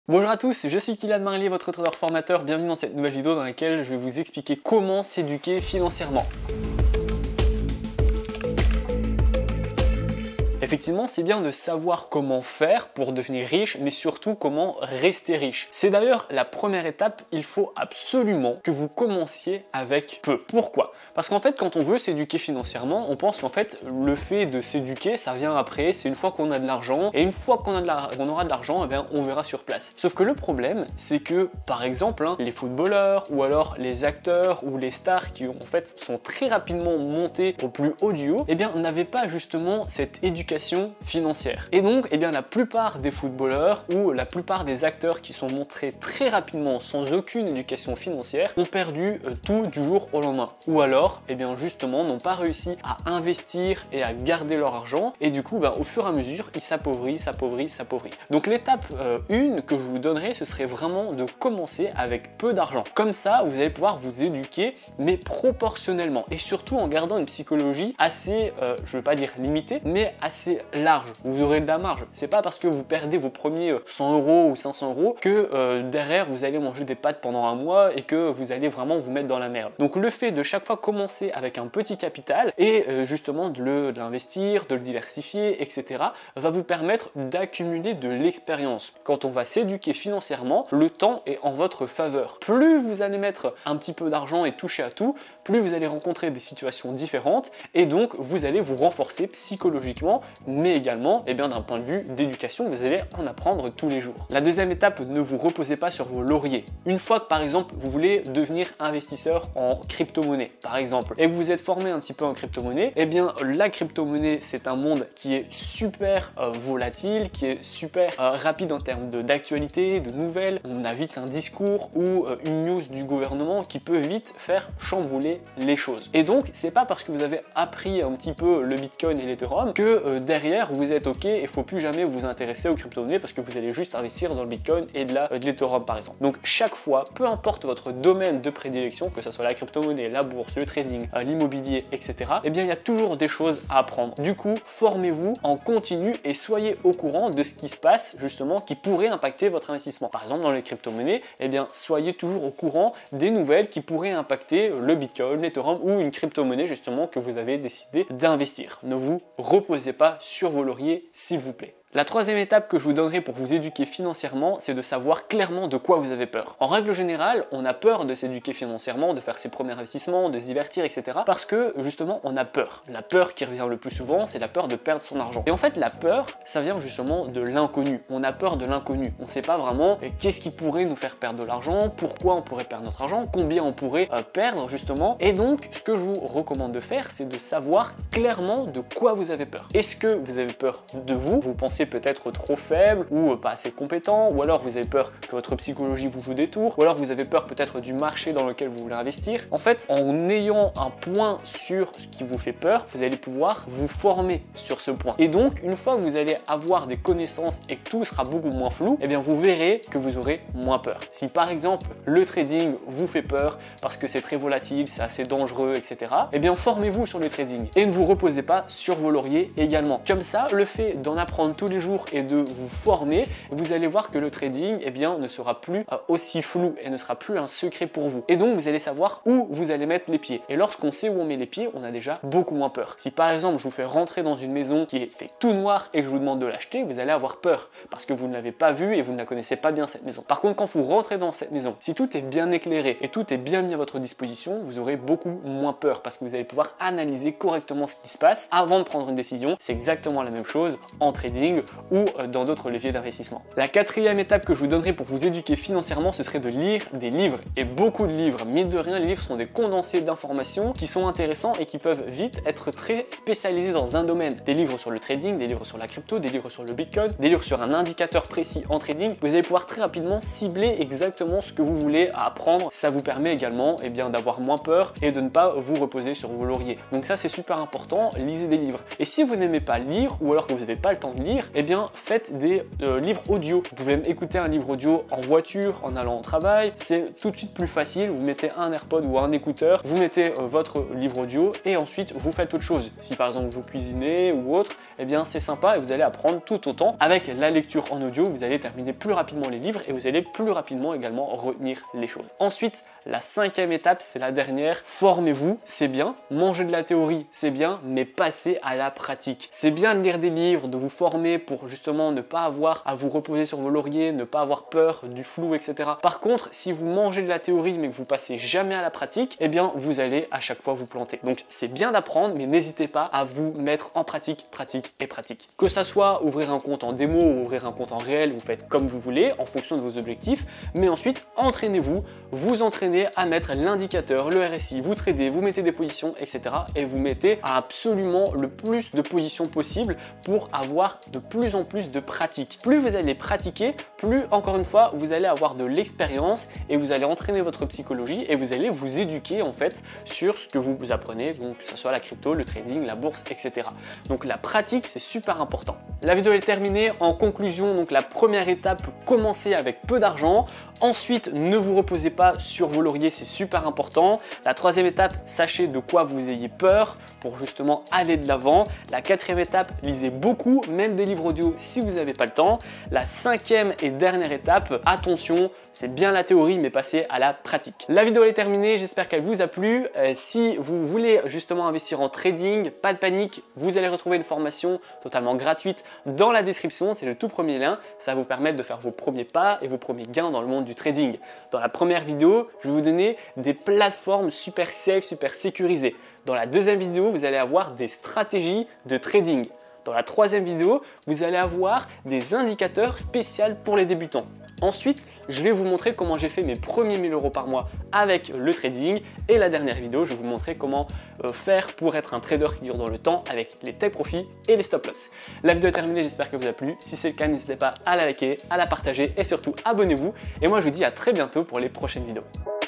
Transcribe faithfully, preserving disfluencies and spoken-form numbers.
Bonjour à tous, je suis Kylian Marlier, votre trader formateur. Bienvenue dans cette nouvelle vidéo dans laquelle je vais vous expliquer comment s'éduquer financièrement. Effectivement, c'est bien de savoir comment faire pour devenir riche, mais surtout comment rester riche. C'est d'ailleurs la première étape, il faut absolument que vous commenciez avec peu. Pourquoi? Parce qu'en fait, quand on veut s'éduquer financièrement, on pense qu'en fait, le fait de s'éduquer, ça vient après, c'est une fois qu'on a de l'argent, et une fois qu'on qu'on aura de l'argent, eh bien, on verra sur place. Sauf que le problème, c'est que, par exemple, hein, les footballeurs, ou alors les acteurs, ou les stars qui, en fait, sont très rapidement montés au plus haut du haut, eh bien, n'avaient pas justement cette éducation financière. Et donc, eh bien, la plupart des footballeurs ou la plupart des acteurs qui sont montrés très rapidement sans aucune éducation financière ont perdu euh, tout du jour au lendemain. Ou alors, eh bien, justement, n'ont pas réussi à investir et à garder leur argent. Et du coup, ben, au fur et à mesure, ils s'appauvrissent, s'appauvrissent, s'appauvrissent. Donc, l'étape euh, une que je vous donnerai, ce serait vraiment de commencer avec peu d'argent. Comme ça, vous allez pouvoir vous éduquer, mais proportionnellement. Et surtout en gardant une psychologie assez, euh, je ne veux pas dire limitée, mais assez large. Vous aurez de la marge. C'est pas parce que vous perdez vos premiers cent euros ou cinq cents euros que euh, derrière vous allez manger des pâtes pendant un mois et que vous allez vraiment vous mettre dans la merde. Donc le fait de chaque fois commencer avec un petit capital et euh, justement de l'investir, de le diversifier, et cetera va vous permettre d'accumuler de l'expérience. Quand on va s'éduquer financièrement, le temps est en votre faveur. Plus vous allez mettre un petit peu d'argent et toucher à tout, plus vous allez rencontrer des situations différentes et donc vous allez vous renforcer psychologiquement, mais également eh bien d'un point de vue d'éducation, vous allez en apprendre tous les jours. La deuxième étape, ne vous reposez pas sur vos lauriers. Une fois que par exemple vous voulez devenir investisseur en crypto-monnaie par exemple et que vous êtes formé un petit peu en crypto-monnaie, eh bien la crypto-monnaie c'est un monde qui est super euh, volatile, qui est super euh, rapide en termes d'actualité, de, de nouvelles. On a vite un discours ou euh, une news du gouvernement qui peut vite faire chambouler les choses. Et donc c'est pas parce que vous avez appris un petit peu le Bitcoin et l'Ethereum que euh, derrière vous êtes ok et il ne faut plus jamais vous intéresser aux crypto-monnaies parce que vous allez juste investir dans le Bitcoin et de la, de l'Ethereum par exemple. Donc chaque fois, peu importe votre domaine de prédilection, que ce soit la crypto-monnaie, la bourse, le trading, l'immobilier, et cetera, eh bien il y a toujours des choses à apprendre. Du coup, formez-vous en continu et soyez au courant de ce qui se passe justement qui pourrait impacter votre investissement. Par exemple dans les crypto-monnaies, eh bien soyez toujours au courant des nouvelles qui pourraient impacter le Bitcoin, l'Ethereum ou une crypto-monnaie justement que vous avez décidé d'investir. Ne vous reposez pas sur vos lauriers, s'il vous plaît. La troisième étape que je vous donnerai pour vous éduquer financièrement, c'est de savoir clairement de quoi vous avez peur. En règle générale, on a peur de s'éduquer financièrement, de faire ses premiers investissements, de se divertir, et cetera. Parce que justement, on a peur. La peur qui revient le plus souvent, c'est la peur de perdre son argent. Et en fait, la peur, ça vient justement de l'inconnu. On a peur de l'inconnu. On ne sait pas vraiment qu'est-ce qui pourrait nous faire perdre de l'argent, pourquoi on pourrait perdre notre argent, combien on pourrait euh, perdre justement. Et donc, ce que je vous recommande de faire, c'est de savoir clairement de quoi vous avez peur. Est-ce que vous avez peur de vous? Vous pensez peut-être trop faible ou pas assez compétent, ou alors vous avez peur que votre psychologie vous joue des tours, ou alors vous avez peur peut-être du marché dans lequel vous voulez investir. En fait, en ayant un point sur ce qui vous fait peur, vous allez pouvoir vous former sur ce point. Et donc, une fois que vous allez avoir des connaissances et que tout sera beaucoup moins flou, eh bien vous verrez que vous aurez moins peur. Si par exemple le trading vous fait peur parce que c'est très volatile, c'est assez dangereux, et cetera, eh bien formez-vous sur le trading et ne vous reposez pas sur vos lauriers également. Comme ça, le fait d'en apprendre tous les jours et de vous former, vous allez voir que le trading eh bien, ne sera plus euh, aussi flou et ne sera plus un secret pour vous. Et donc vous allez savoir où vous allez mettre les pieds. Et lorsqu'on sait où on met les pieds, on a déjà beaucoup moins peur. Si par exemple je vous fais rentrer dans une maison qui est fait tout noir et que je vous demande de l'acheter, vous allez avoir peur parce que vous ne l'avez pas vue et vous ne la connaissez pas bien cette maison. Par contre, quand vous rentrez dans cette maison, si tout est bien éclairé et tout est bien mis à votre disposition, vous aurez beaucoup moins peur parce que vous allez pouvoir analyser correctement ce qui se passe avant de prendre une décision. C'est exactement la même chose en trading ou dans d'autres leviers d'investissement. La quatrième étape que je vous donnerai pour vous éduquer financièrement, ce serait de lire des livres et beaucoup de livres. Mine de rien, les livres sont des condensés d'informations qui sont intéressants et qui peuvent vite être très spécialisés dans un domaine. Des livres sur le trading, des livres sur la crypto, des livres sur le Bitcoin, des livres sur un indicateur précis en trading. Vous allez pouvoir très rapidement cibler exactement ce que vous voulez apprendre. Ça vous permet également eh bien, d'avoir moins peur et de ne pas vous reposer sur vos lauriers. Donc ça, c'est super important. Lisez des livres. Et si vous n'aimez pas lire ou alors que vous n'avez pas le temps de lire, eh bien faites des euh, livres audio. Vous pouvez même écouter un livre audio en voiture, en allant au travail. C'est tout de suite plus facile. Vous mettez un AirPod ou un écouteur, vous mettez euh, votre livre audio et ensuite vous faites autre chose. Si par exemple vous cuisinez ou autre, eh bien c'est sympa et vous allez apprendre tout autant. Avec la lecture en audio, vous allez terminer plus rapidement les livres et vous allez plus rapidement également retenir les choses. Ensuite, la cinquième étape, c'est la dernière. Formez-vous, c'est bien. Manger de la théorie, c'est bien, mais passez à la pratique. C'est bien de lire des livres, de vous former pour justement ne pas avoir à vous reposer sur vos lauriers, ne pas avoir peur du flou, et cetera. Par contre, si vous mangez de la théorie mais que vous passez jamais à la pratique, eh bien vous allez à chaque fois vous planter. Donc c'est bien d'apprendre, mais n'hésitez pas à vous mettre en pratique, pratique et pratique. Que ça soit ouvrir un compte en démo ou ouvrir un compte en réel, vous faites comme vous voulez en fonction de vos objectifs, mais ensuite entraînez-vous, vous entraînez à mettre l'indicateur, le R S I, vous tradez, vous mettez des positions, et cetera. Et vous mettez absolument le plus de positions possible pour avoir de plus en plus de pratique. Plus vous allez pratiquer, plus encore une fois vous allez avoir de l'expérience et vous allez entraîner votre psychologie et vous allez vous éduquer en fait sur ce que vous apprenez, donc que ce soit la crypto, le trading, la bourse, et cetera. Donc la pratique c'est super important. La vidéo est terminée. En conclusion, donc la première étape, commencez avec peu d'argent. Ensuite, ne vous reposez pas sur vos lauriers, c'est super important. La troisième étape, sachez de quoi vous ayez peur pour justement aller de l'avant. La quatrième étape, lisez beaucoup, même des livres audio si vous n'avez pas le temps. La cinquième et dernière étape, attention, c'est bien la théorie, mais passez à la pratique. La vidéo est terminée, j'espère qu'elle vous a plu. Euh, si vous voulez justement investir en trading, pas de panique, vous allez retrouver une formation totalement gratuite dans la description. C'est le tout premier lien, ça va vous permettre de faire vos premiers pas et vos premiers gains dans le monde du trading. Dans la première vidéo, je vais vous donner des plateformes super safe, super sécurisées. Dans la deuxième vidéo, vous allez avoir des stratégies de trading. Dans la troisième vidéo, vous allez avoir des indicateurs spéciaux pour les débutants. Ensuite, je vais vous montrer comment j'ai fait mes premiers mille euros par mois avec le trading. Et la dernière vidéo, je vais vous montrer comment euh, faire pour être un trader qui dure dans le temps avec les take profits et les stop loss. La vidéo est terminée, j'espère qu'elle vous a plu. Si c'est le cas, n'hésitez pas à la liker, à la partager et surtout abonnez-vous. Et moi, je vous dis à très bientôt pour les prochaines vidéos.